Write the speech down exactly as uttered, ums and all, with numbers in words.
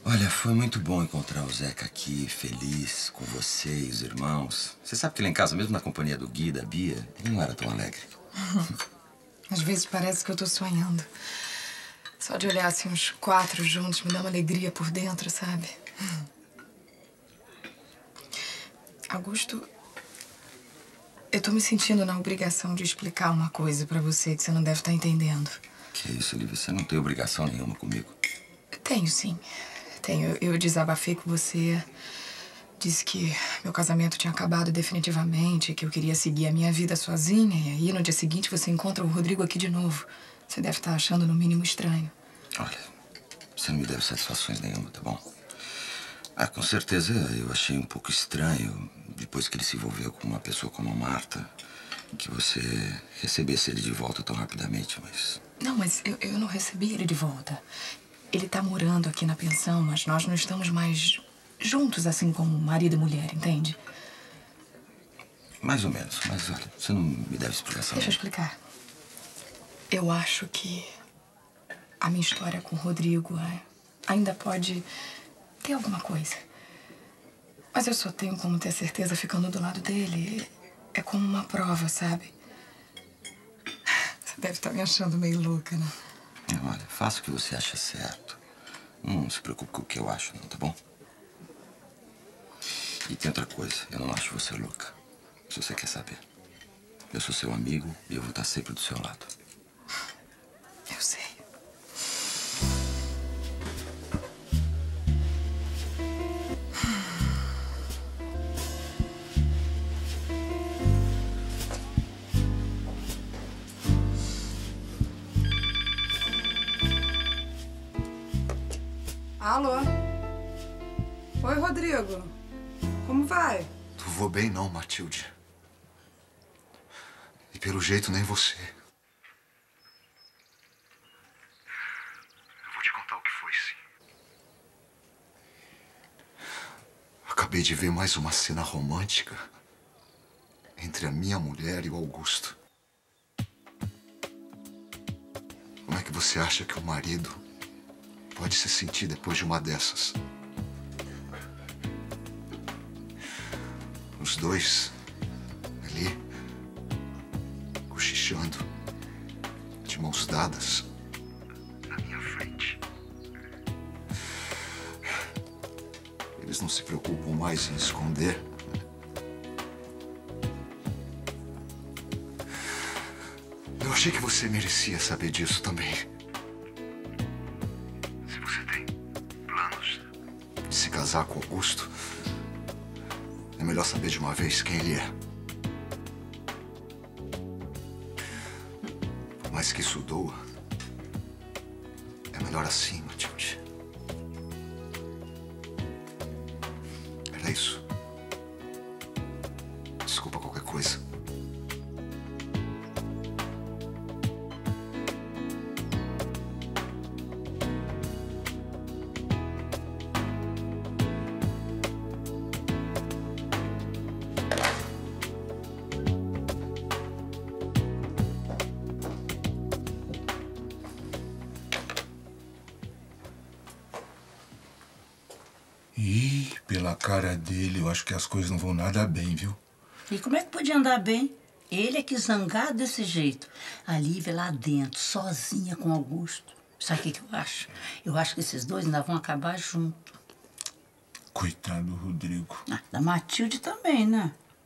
Olha, foi muito bom encontrar o Zeca aqui, feliz, com você e os irmãos. Você sabe que lá em casa, mesmo na companhia do Gui e da Bia, ele não era tão alegre. Às vezes parece que eu tô sonhando. Só de olhar assim os quatro juntos me dá uma alegria por dentro, sabe? Augusto, eu tô me sentindo na obrigação de explicar uma coisa pra você que você não deve estar entendendo. Que isso, Olivia? Você não tem obrigação nenhuma comigo. Tenho, sim. Tenho. Eu desabafei com você. Disse que meu casamento tinha acabado definitivamente, que eu queria seguir a minha vida sozinha. E aí, no dia seguinte, você encontra o Rodrigo aqui de novo. Você deve estar achando, no mínimo, estranho. Olha, você não me deve satisfações nenhuma, tá bom? Ah, com certeza eu achei um pouco estranho, depois que ele se envolveu com uma pessoa como a Marta, que você recebesse ele de volta tão rapidamente, mas... Não, mas eu, eu não recebi ele de volta. Ele tá morando aqui na pensão, mas nós não estamos mais juntos, assim, como marido e mulher, entende? Mais ou menos, mas olha, você não me deve explicação. Deixa eu explicar. Eu acho que a minha história com o Rodrigo é, ainda pode ter alguma coisa. Mas eu só tenho como ter certeza ficando do lado dele. É como uma prova, sabe? Você deve estar me achando meio louca, né? Olha, faça o que você acha certo. Não se preocupe com o que eu acho, não, tá bom? E tem outra coisa, eu não acho você louca. Se você quer saber. Eu sou seu amigo e eu vou estar sempre do seu lado. Eu sei. Alô? Oi, Rodrigo. Como vai? Não vou bem não, Matilde. E pelo jeito nem você. Eu vou te contar o que foi, sim. Acabei de ver mais uma cena romântica entre a minha mulher e o Augusto. Como é que você acha que o marido pode se sentir depois de uma dessas? Os dois ali, cochichando, de mãos dadas, na minha frente. Eles não se preocupam mais em esconder. Eu achei que você merecia saber disso também. Se você tem planos de se casar com Augusto, é melhor saber de uma vez quem ele é. Por mais que isso doa, é melhor assim, Matilde. Era isso. Desculpa qualquer coisa. Ih, pela cara dele, eu acho que as coisas não vão nada bem, viu? E como é que podia andar bem? Ele é que zangado desse jeito. A Lívia lá dentro, sozinha com Augusto. Sabe o que, que eu acho? Eu acho que esses dois ainda vão acabar juntos. Coitado do Rodrigo. Ah, da Matilde também, né?